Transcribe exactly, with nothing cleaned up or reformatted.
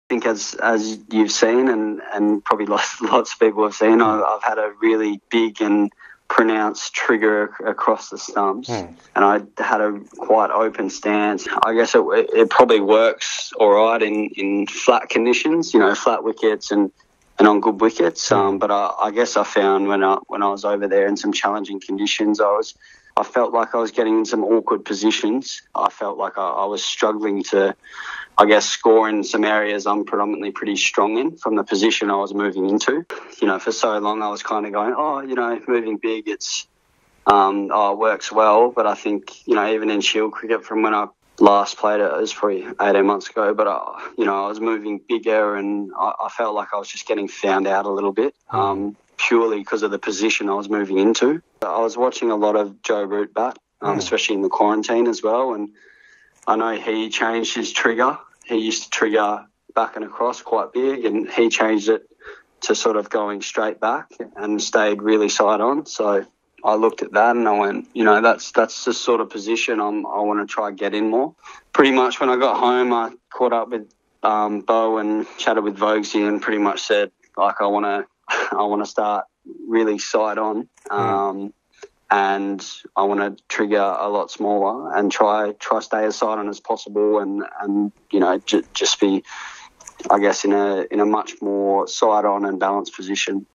think as as you've seen, and, and probably lots, lots of people have seen, I've, I've had a really big and pronounced trigger ac- across the stumps, Mm. and I had a quite open stance. I guess it, it probably works all right in, in flat conditions, you know, flat wickets and, and on good wickets. Um, but I, I guess I found when I when I was over there in some challenging conditions, I was I felt like I was getting in some awkward positions. I felt like I, I was struggling to, I guess, score in some areas I'm predominantly pretty strong in from the position I was moving into. You know, for so long I was kind of going, oh, you know, moving big, it's, um, oh, it works well. But I think, you know, even in Shield cricket from when I last played it, it was probably eighteen months ago, but, I, you know, I was moving bigger and I, I felt like I was just getting found out a little bit. Um, purely because of the position I was moving into. I was watching a lot of Joe Root bat, um, Mm. especially in the quarantine as well, and I know he changed his trigger. He used to trigger back and across quite big, and he changed it to sort of going straight back and stayed really side on. So I looked at that and I went, you know, that's that's the sort of position I'm, I want to try get in more. Pretty much when I got home, I caught up with um, Bo and chatted with Vogsy and pretty much said, like, I want to I want to start really side on, um, and I want to trigger a lot smaller and try try stay as side on as possible, and, and you know j- just be, I guess, in a in a much more side on and balanced position.